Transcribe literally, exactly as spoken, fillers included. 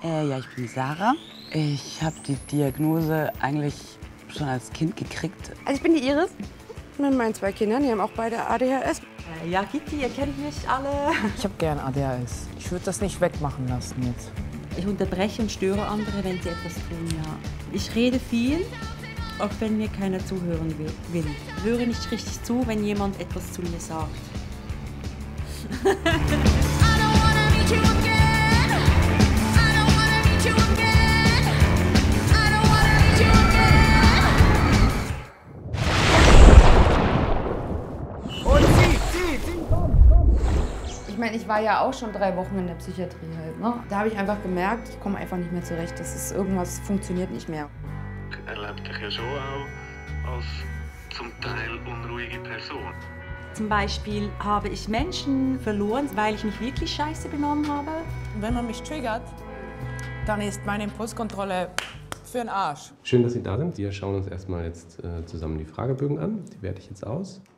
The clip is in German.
Äh, ja, ich bin Sarah. Ich habe die Diagnose eigentlich schon als Kind gekriegt. Also ich bin die Iris mit meinen zwei Kindern, die haben auch beide A D H S. Äh, ja, Gitti, ihr kennt mich alle. Ich habe gern A D H S. Ich würde das nicht wegmachen lassen jetzt. Ich unterbreche und störe andere, wenn sie etwas tun, ja. Ich rede viel, auch wenn mir keiner zuhören will. Ich höre nicht richtig zu, wenn jemand etwas zu mir sagt. Ich meine, ich war ja auch schon drei Wochen in der Psychiatrie halt, ne? Da habe ich einfach gemerkt, ich komme einfach nicht mehr zurecht. Das ist irgendwas funktioniert nicht mehr. Er erlebt dich ja schon auch als zum Teil unruhige Person. Zum Beispiel habe ich Menschen verloren, weil ich mich wirklich scheiße benommen habe. Und wenn man mich triggert, dann ist meine Impulskontrolle für den Arsch. Schön, dass Sie da sind. Wir schauen uns erstmal jetzt äh, zusammen die Fragebögen an. Die werte ich jetzt aus.